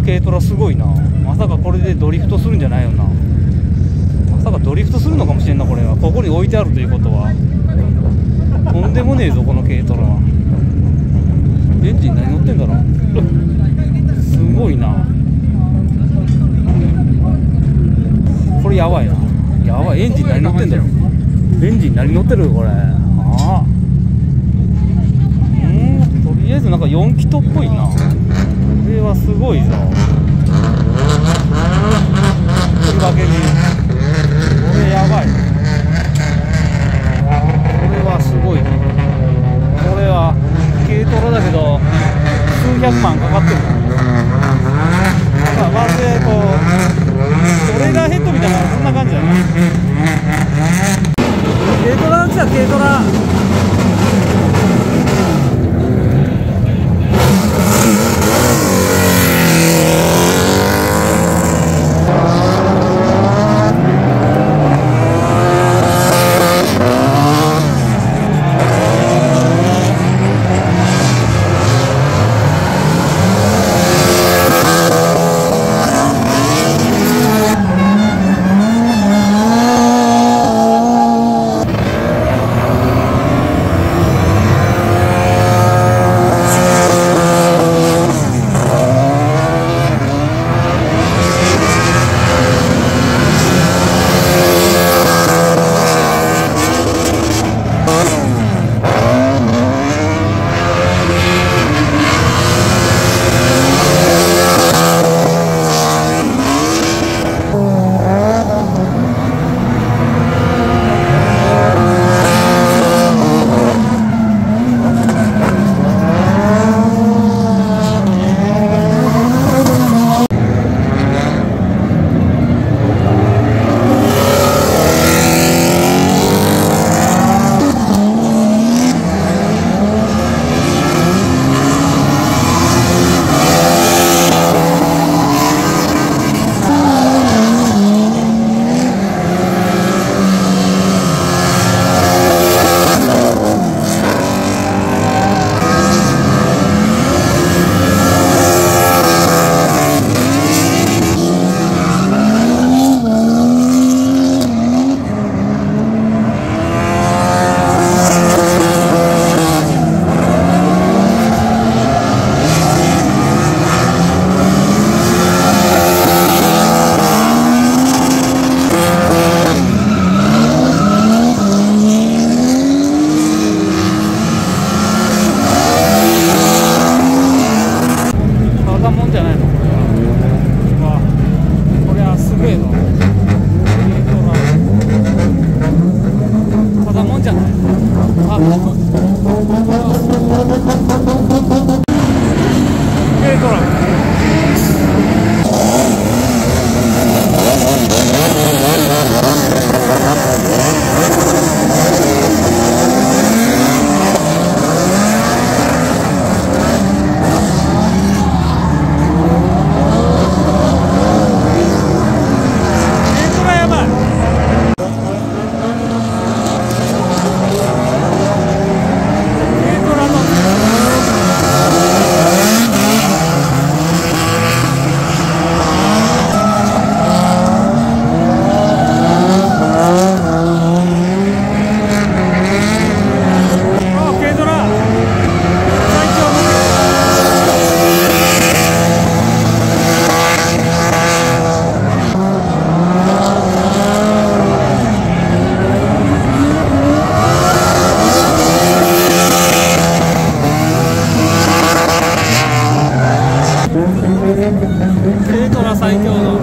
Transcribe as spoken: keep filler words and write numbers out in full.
軽トラすごいな。まさかこれでドリフトするんじゃないよな。まさかドリフトするのかもしれんな。これはここに置いてあるということはとんでもねえぞこの軽トラは。エンジン何乗ってんだろうすごいな。これやばいな。やばい。エンジン何乗ってんだろう。エンジン何乗ってるこれ。ああ、うん、とりあえずなんかよん気筒っぽいな。これはすごいぞ。というわけにこれやばい。これはすごいね。これは軽トラだけど数百万かかってる。まあ、まるでこうトレーラーヘッドみたいなそんな感じだな。軽トラが来た。軽トラ軽トラ最強の